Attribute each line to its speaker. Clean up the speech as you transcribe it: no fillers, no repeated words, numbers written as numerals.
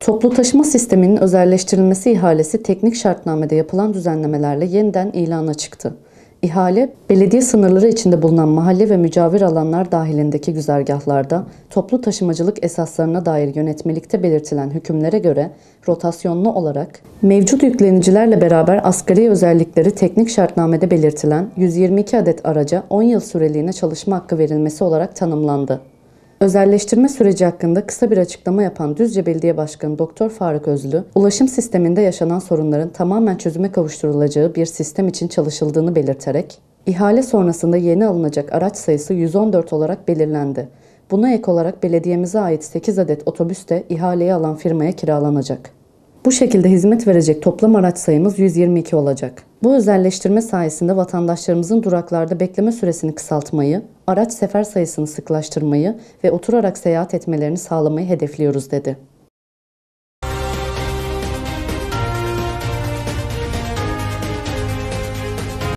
Speaker 1: Toplu taşıma sisteminin özelleştirilmesi ihalesi teknik şartnamede yapılan düzenlemelerle yeniden ilana çıktı. İhale, belediye sınırları içinde bulunan mahalle ve mücavir alanlar dahilindeki güzergahlarda toplu taşımacılık esaslarına dair yönetmelikte belirtilen hükümlere göre rotasyonlu olarak mevcut yüklenicilerle beraber asgari özellikleri teknik şartnamede belirtilen 122 adet araca 10 yıl süreliğine çalışma hakkı verilmesi olarak tanımlandı. Özelleştirme süreci hakkında kısa bir açıklama yapan Düzce Belediye Başkanı Doktor Faruk Özlü, ulaşım sisteminde yaşanan sorunların tamamen çözüme kavuşturulacağı bir sistem için çalışıldığını belirterek, ihale sonrasında yeni alınacak araç sayısı 114 olarak belirlendi. Buna ek olarak belediyemize ait 8 adet otobüs de ihaleyi alan firmaya kiralanacak. Bu şekilde hizmet verecek toplam araç sayımız 122 olacak. Bu özelleştirme sayesinde vatandaşlarımızın duraklarda bekleme süresini kısaltmayı, araç sefer sayısını sıklaştırmayı ve oturarak seyahat etmelerini sağlamayı hedefliyoruz dedi.